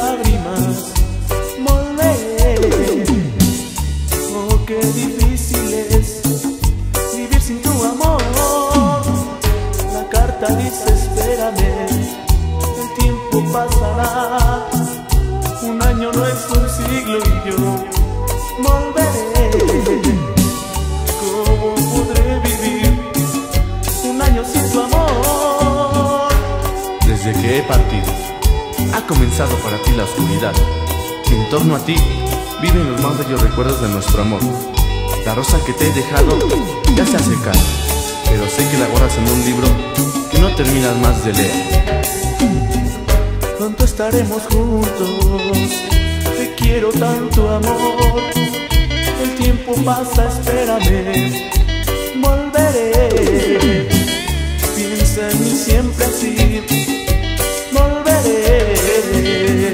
lágrimas volveré. Oh, qué difícil es vivir sin tu amor. La carta dice espérame, el tiempo pasará. Un año no es un siglo y yo volveré. ¿Cómo podré vivir un año sin tu amor? Desde que he partido, ha comenzado para ti la oscuridad. En torno a ti viven los más bellos recuerdos de nuestro amor. La rosa que te he dejado ya se ha secado, pero sé que la guardas en un libro que no terminas más de leer. Pronto estaremos juntos, te quiero tanto amor. El tiempo pasa, espérame, volveré. Piensa en mí siempre así, volveré.